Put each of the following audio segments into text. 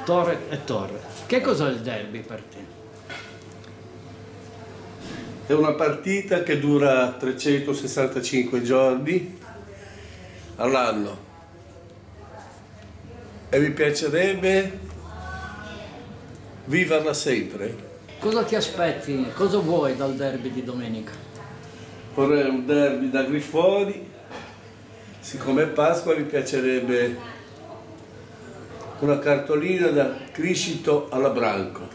Torre e Torre. Che cos'è il derby per te? È una partita che dura 365 giorni all'anno e mi piacerebbe viverla sempre. Cosa ti aspetti, cosa vuoi dal derby di domenica? Vorrei un derby da Grifoni, siccome è Pasqua mi piacerebbe una cartolina da Criscito alla Branco.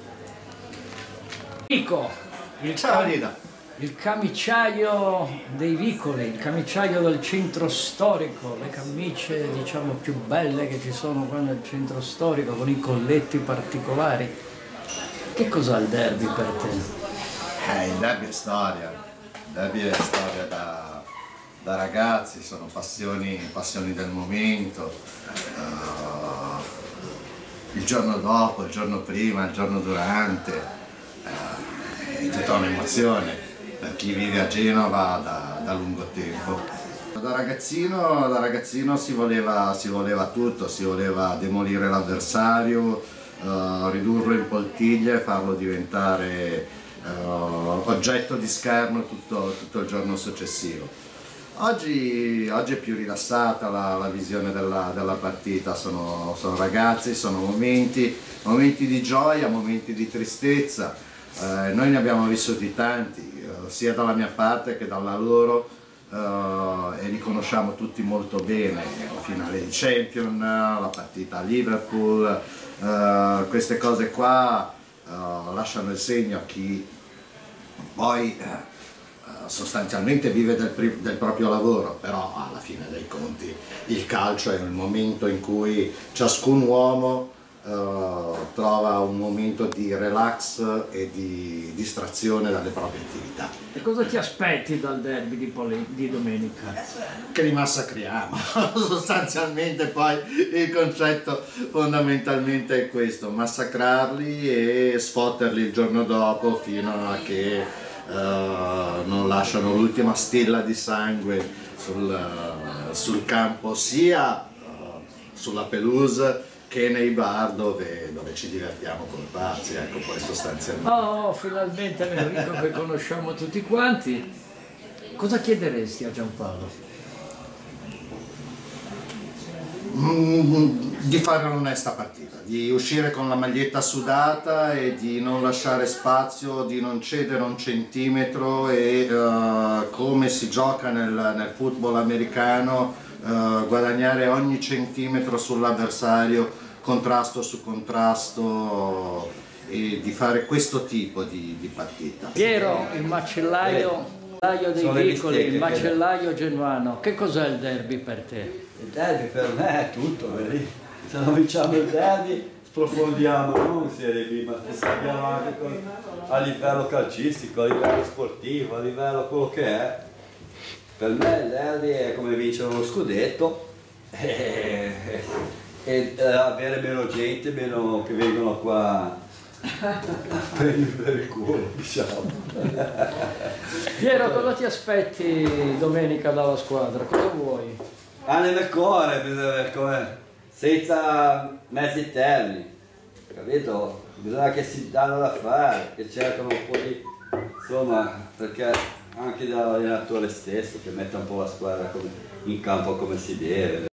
Nico, Ciao Lina. il camiciaio dei vicoli, il camiciaio del centro storico, le camicie diciamo più belle che ci sono qua nel centro storico con i colletti particolari. Che cos'è il derby per te? Il derby è storia. Il derby è storia da ragazzi, sono passioni del momento. Il giorno dopo, il giorno prima, il giorno durante, è tutta un'emozione per chi vive a Genova da lungo tempo. Da ragazzino si voleva tutto, si voleva demolire l'avversario, ridurlo in poltiglia e farlo diventare oggetto di scherno tutto il giorno successivo. Oggi è più rilassata la visione della partita, sono ragazzi, sono momenti di gioia, momenti di tristezza. Noi ne abbiamo vissuti tanti, sia dalla mia parte che dalla loro, e li conosciamo tutti molto bene. La finale di Champions, la partita a Liverpool, queste cose qua lasciano il segno a chi poi sostanzialmente vive del proprio lavoro, però alla fine dei conti il calcio è il momento in cui ciascun uomo trova un momento di relax e di distrazione dalle proprie attività. E cosa ti aspetti dal derby di domenica? Che li massacriamo, sostanzialmente poi il concetto fondamentalmente è questo, massacrarli e sfotterli il giorno dopo fino a che non lasciano l'ultima stilla di sangue sul campo, sia sulla pelouse che nei bar dove ci divertiamo come pazzi, ecco, poi sostanzialmente. Oh, finalmente Enrico che conosciamo tutti quanti. Cosa chiederesti a Giampaolo? Di fare un'onesta partita, di uscire con la maglietta sudata e di non lasciare spazio, di non cedere un centimetro e come si gioca nel football americano, guadagnare ogni centimetro sull'avversario, contrasto su contrasto, e di fare questo tipo di partita. Piero, il macellaio dei vicoli, il macellaio genuano, che cos'è il derby per te? Il derby per me è tutto, vedi? Se non vinciamo il derby sprofondiamo non in Serie B, ma sprofondiamo anche a livello calcistico, a livello sportivo, a livello quello che è. Per me il derby è come vincere uno scudetto e avere meno gente, meno che vengono qua a prendere per il culo, diciamo. Piero, cosa ti aspetti domenica dalla squadra? Cosa vuoi? Nel cuore, senza mezzi termini, capito? Bisogna che si danno da fare, che cercano un po' di, insomma, perché anche dall'allenatore stesso che metta un po' la squadra in campo come si deve.